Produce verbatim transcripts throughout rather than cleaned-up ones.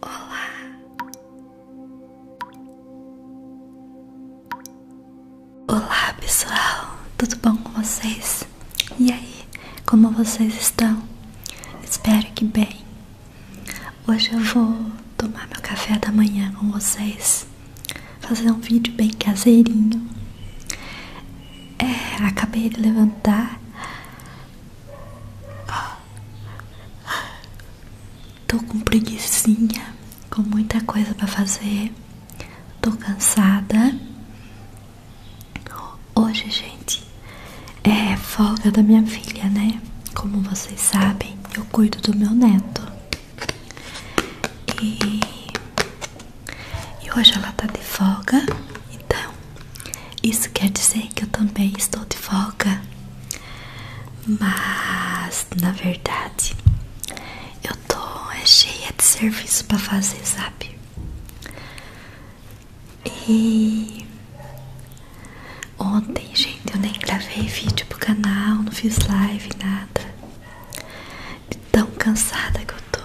Olá, olá pessoal, tudo bom com vocês? E aí, como vocês estão? Espero que bem. Hoje eu vou tomar meu café da manhã com vocês, fazer um vídeo bem caseirinho. É, acabei de levantar. Tô com preguicinha, com muita coisa pra fazer. Tô cansada. Hoje, gente, é folga da minha filha, né? Como vocês sabem, eu cuido do meu neto. E, e hoje ela tá de folga. Então, isso quer dizer que eu também estou de folga. Mas, na verdade, eu tô é, cheia de serviço pra fazer, sabe? E ontem, gente, eu nem gravei vídeo pro canal, não fiz live, nada. De tão cansada que eu tô.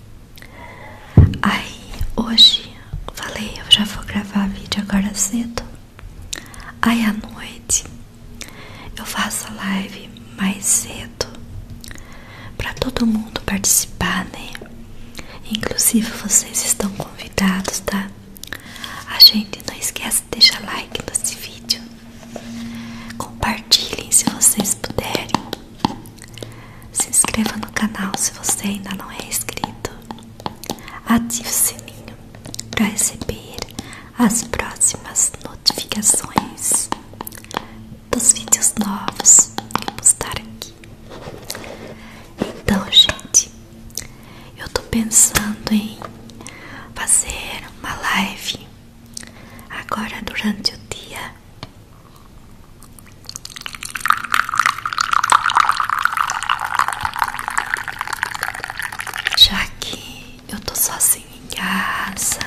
Aí, hoje, eu falei, eu já vou gravar vídeo agora cedo. Aí, à noite, eu faço a live mais cedo pra todo mundo participar, né? Inclusive, vocês estão convidados, tá? A gente não esquece de deixar like nesse vídeo. Compartilhem se vocês puderem. Se inscreva no canal se você ainda não é inscrito. Ative o sininho para receber as próximas notificações dos vídeos novos que eu postar aqui. Então, gente, eu tô pensando em fazer uma live agora durante o dia. Já que eu tô sozinha em casa,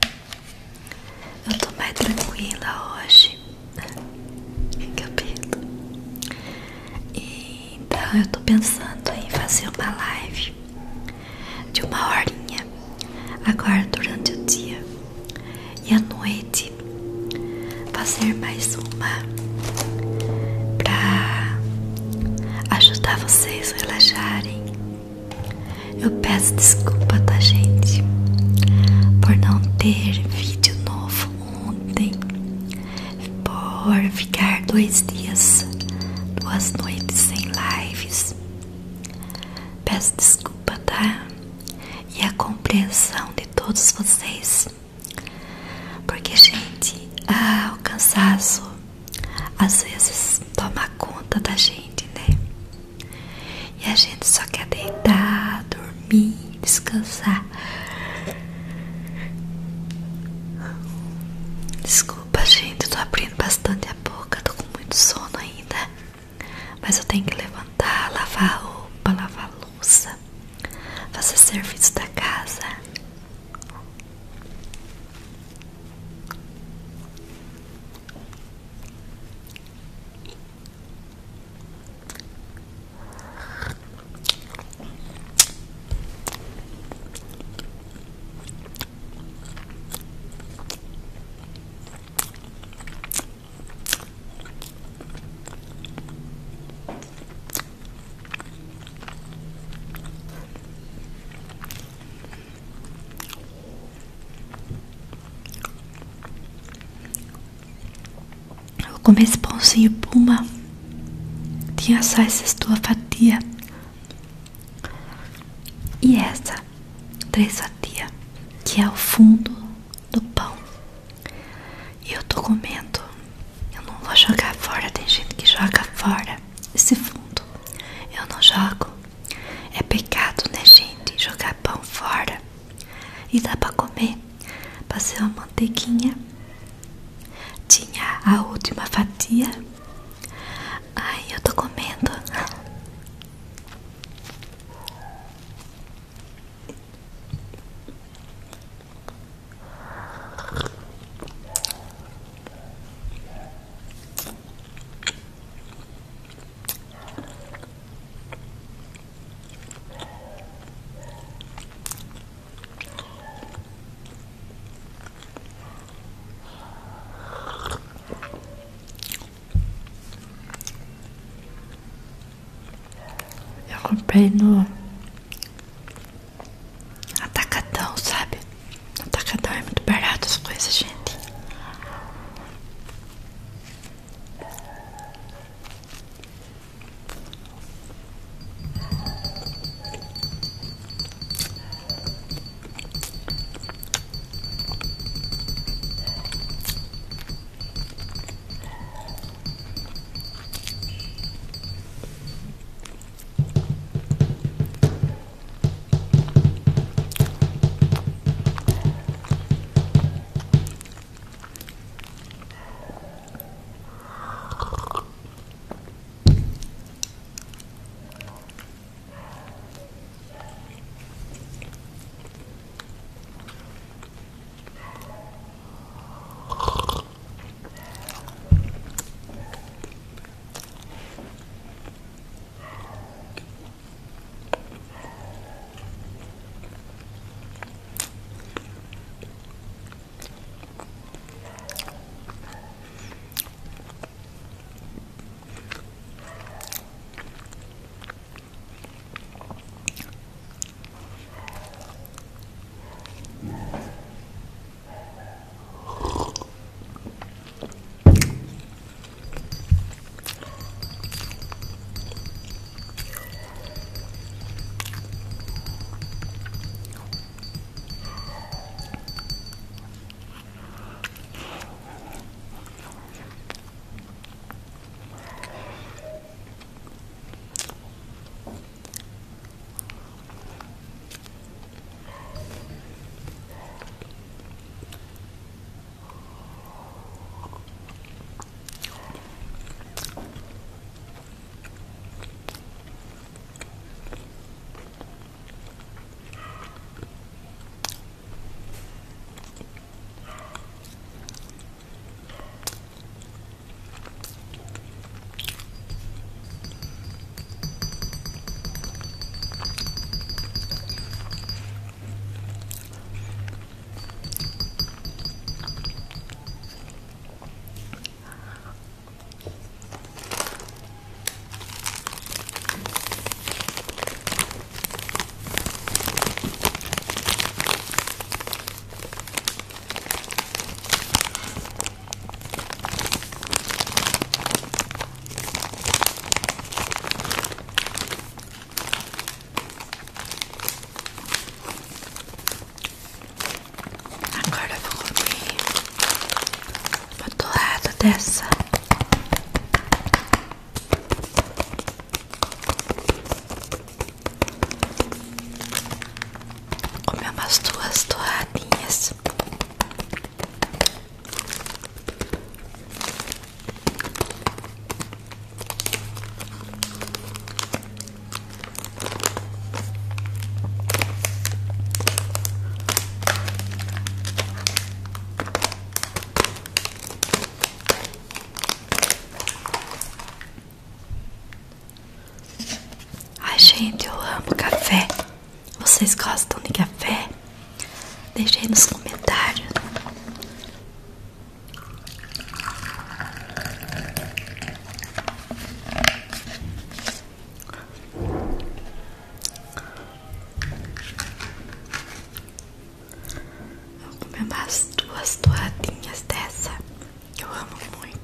eu tô mais tranquila hoje. Que cabelo. E, então eu tô pensando em fazer uma live de uma horinha agora durante o dia. E à noite fazer mais uma pra ajudar vocês a relaxarem. Eu peço desculpa, tá, gente, por não ter vídeo novo ontem, por ficar dois dias, duas noites sem lives. Peço desculpa, tá? E a compreensão de todos vocês. Porque, gente, ah, o cansaço às vezes toma conta da gente, né? E a gente só quer deitar, dormir, descansar. Desculpa, gente, eu tô abrindo bastante a boca, tô com muito sono ainda. Mas eu tenho que levantar, lavar roupa, lavar louça, fazer serviço da casa. Vou comer esse pãozinho Puma. Tinha só essas duas fatias. E essa, três fatias, que é o fundo do pão. E eu tô comendo. Eu não vou jogar fora. Tem gente que joga fora esse fundo. Eu não jogo. É pecado, né, gente? Jogar pão fora. E dá pra comer. Passei uma manteiguinha. Tinha a última fatia. Ai, eu tô comendo. comprei no Atacadão, sabe? No Atacadão é muito barato as coisas, gente. Dessa comer umas duas torradinhas. Gente, eu amo café. Vocês gostam de café? Deixa aí nos comentários. Vou comer umas duas torradinhas dessa, que eu amo muito.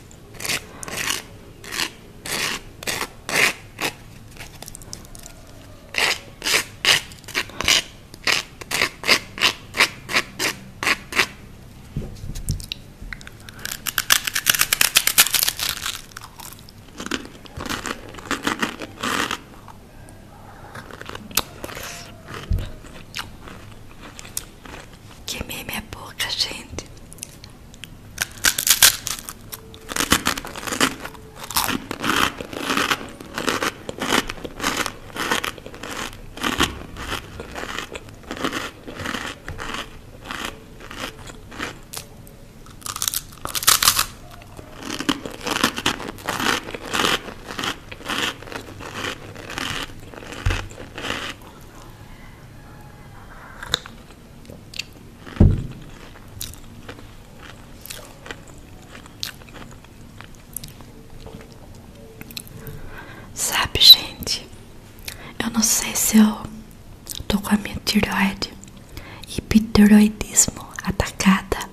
Queimei minha boca, gente. tireoide, hipertireoidismo atacada,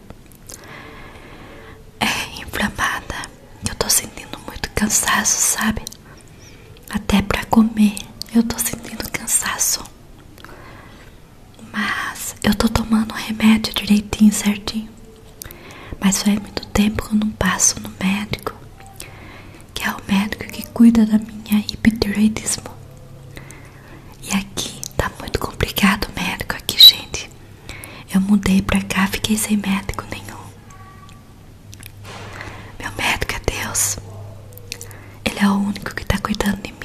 é inflamada. Eu tô sentindo muito cansaço, sabe? Até pra comer eu tô sentindo cansaço. Mas eu tô tomando o remédio direitinho, certinho. Mas faz muito tempo que eu não passo no médico, que é o médico que cuida da minha hipertireoidismo. E aqui tá muito complicado o médico aqui, gente. Eu mudei pra cá, fiquei sem médico nenhum. Meu médico é Deus. Ele é o único que tá cuidando de mim.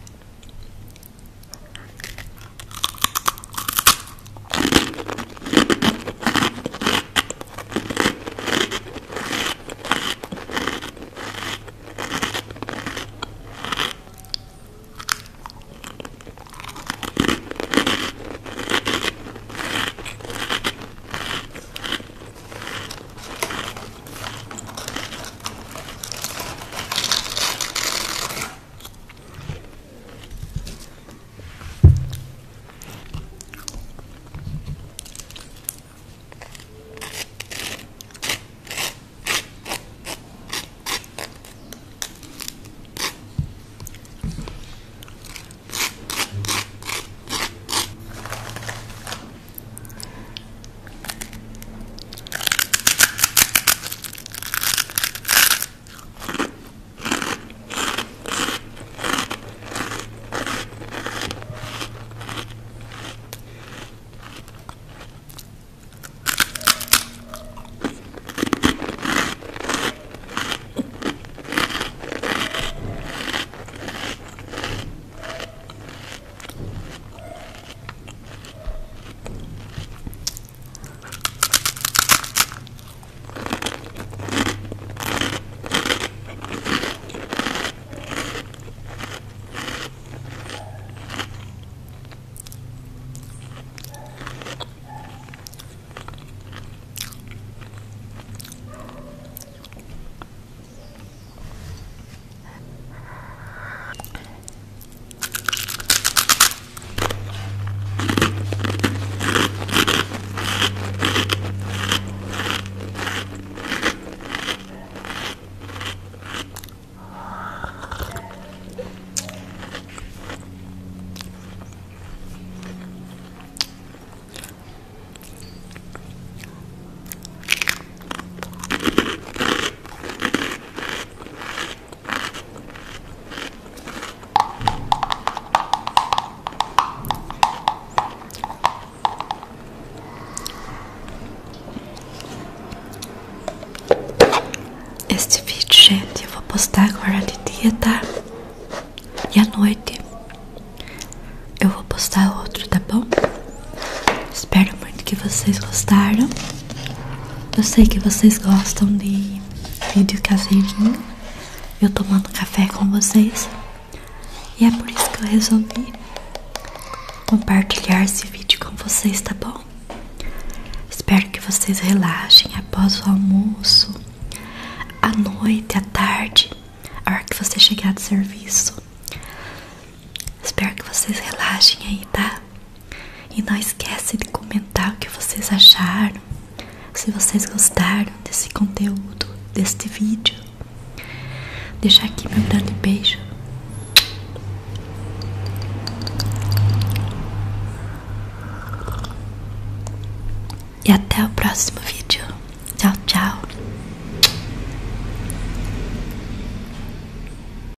Este vídeo, gente, eu vou postar agora de dia, tá? E à noite eu vou postar outro, tá bom? Espero muito que vocês gostaram. Eu sei que vocês gostam de vídeo caseirinho, eu tomando café com vocês. E é por isso que eu resolvi compartilhar esse vídeo com vocês, tá bom? Espero que vocês relaxem após o almoço, à noite, à tarde, a hora que você chegar do serviço. Espero que vocês relaxem aí, tá? E não esquece de comentar o que vocês acharam, se vocês gostaram desse conteúdo, deste vídeo. Deixar aqui meu grande beijo